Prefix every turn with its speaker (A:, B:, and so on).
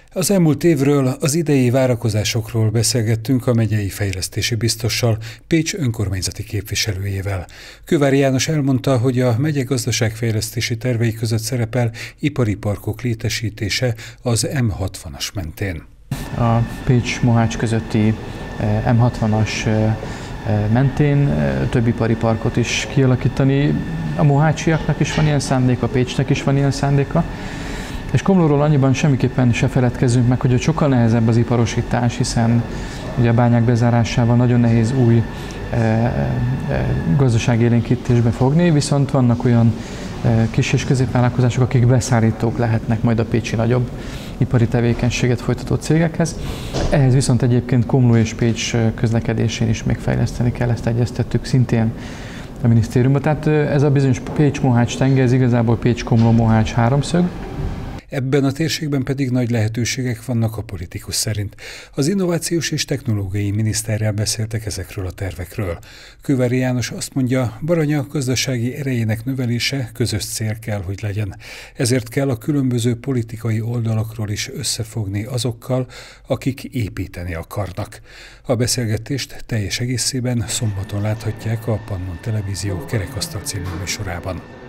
A: Az elmúlt évről, az idei várakozásokról beszélgettünk a megyei fejlesztési biztossal, Pécs önkormányzati képviselőjével. Kővári János elmondta, hogy a megye gazdaságfejlesztési tervei között szerepel ipari parkok létesítése az M60-as mentén.
B: A Pécs-Mohács közötti M60-as mentén több ipari parkot is kialakítani. A mohácsiaknak is van ilyen szándéka, Pécsnek is van ilyen szándéka. És Komlóról annyiban semmiképpen se feledkezzünk meg, hogy sokkal nehezebb az iparosítás, hiszen ugye a bányák bezárásával nagyon nehéz új gazdaságélénkítésbe fogni, viszont vannak olyan kis és középvállalkozások, akik beszállítók lehetnek majd a pécsi nagyobb ipari tevékenységet folytató cégekhez. Ehhez viszont egyébként Komló és Pécs közlekedésén is még fejleszteni kell, ezt egyeztettük szintén a minisztériumban. Tehát ez a bizonyos Pécs-Mohács tenger, ez igazából Pécs-Komló-Mohács háromszög.
A: Ebben a térségben pedig nagy lehetőségek vannak a politikus szerint. Az innovációs és technológiai miniszterrel beszéltek ezekről a tervekről. Kővári János azt mondja, Baranya gazdasági erejének növelése közös cél kell, hogy legyen. Ezért kell a különböző politikai oldalakról is összefogni azokkal, akik építeni akarnak. A beszélgetést teljes egészében szombaton láthatják a Pannon Televízió Kerekasztal című műsorában.